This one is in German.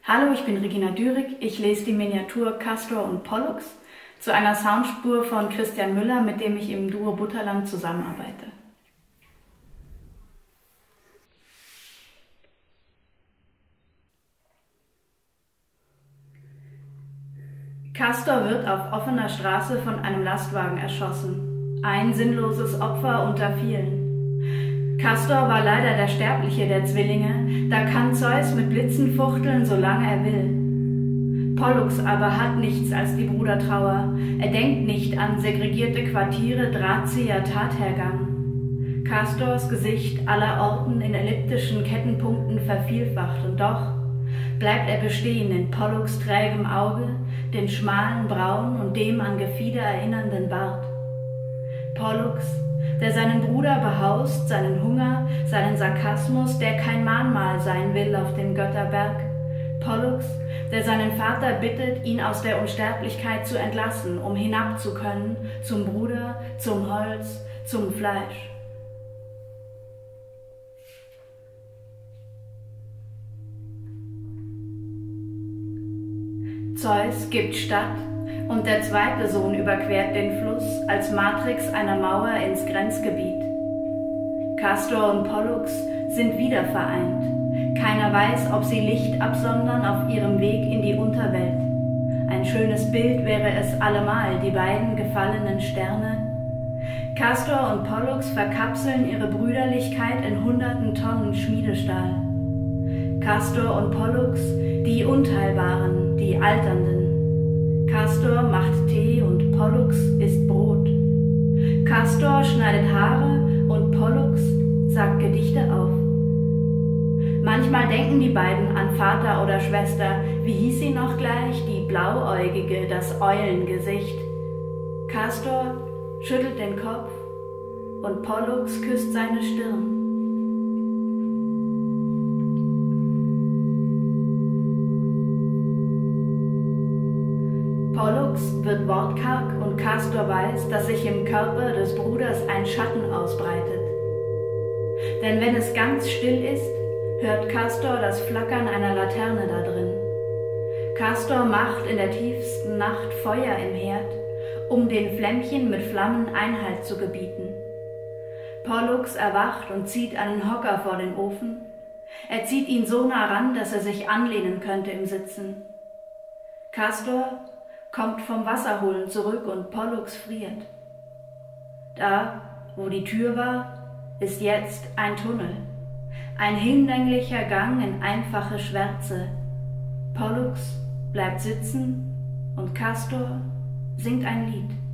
Hallo, ich bin Regina Dürig. Ich lese die Miniatur Castor und Pollux zu einer Soundspur von Christian Müller, mit dem ich im Duo Butterland zusammenarbeite. Castor wird auf offener Straße von einem Lastwagen erschossen. Ein sinnloses Opfer unter vielen. Castor war leider der Sterbliche der Zwillinge, da kann Zeus mit Blitzen fuchteln, solange er will. Pollux aber hat nichts als die Brudertrauer, er denkt nicht an segregierte Quartiere, Drahtzieher, Tathergang. Castors Gesicht allerorten in elliptischen Kettenpunkten vervielfacht, und doch bleibt er bestehen in Pollux trägem Auge, den schmalen Brauen und dem an Gefieder erinnernden Bart. Pollux, der seinen Bruder behaust, seinen Hunger, seinen Sarkasmus, der kein Mahnmal sein will auf dem Götterberg. Pollux, der seinen Vater bittet, ihn aus der Unsterblichkeit zu entlassen, um hinab zu können zum Bruder, zum Holz, zum Fleisch. Zeus gibt statt, und der zweite Sohn überquert den Fluss als Matrix einer Mauer ins Grenzgebiet. Castor und Pollux sind wieder vereint. Keiner weiß, ob sie Licht absondern auf ihrem Weg in die Unterwelt. Ein schönes Bild wäre es allemal, die beiden gefallenen Sterne. Castor und Pollux verkapseln ihre Brüderlichkeit in hunderten Tonnen Schmiedestahl. Castor und Pollux, die Unteilbaren, die Alternden. Castor macht Tee und Pollux isst Brot. Castor schneidet Haare und Pollux sagt Gedichte auf. Manchmal denken die beiden an Vater oder Schwester. Wie hieß sie noch gleich? Die Blauäugige, das Eulengesicht. Castor schüttelt den Kopf und Pollux küsst seine Stirn. Pollux wird wortkarg und Castor weiß, dass sich im Körper des Bruders ein Schatten ausbreitet. Denn wenn es ganz still ist, hört Castor das Flackern einer Laterne da drin. Castor macht in der tiefsten Nacht Feuer im Herd, um den Flämmchen mit Flammen Einhalt zu gebieten. Pollux erwacht und zieht einen Hocker vor den Ofen. Er zieht ihn so nah ran, dass er sich anlehnen könnte im Sitzen. Castor kommt vom Wasserholen zurück und Pollux friert. Da, wo die Tür war, ist jetzt ein Tunnel, ein hinlänglicher Gang in einfache Schwärze. Pollux bleibt sitzen und Castor singt ein Lied.